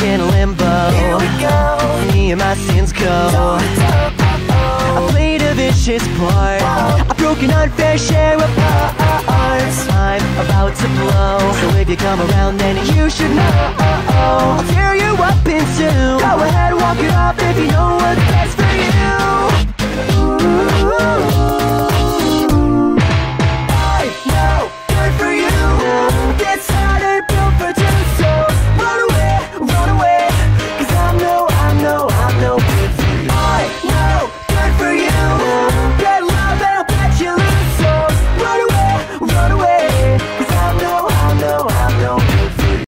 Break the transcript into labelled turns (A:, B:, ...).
A: in limbo.
B: Here we go.
A: Me and my sins go. I played a vicious part. I broke an unfair share of parts. I'm about to blow, so if you come around then you should know. I'll tear you up in two. Go ahead, walk it off if you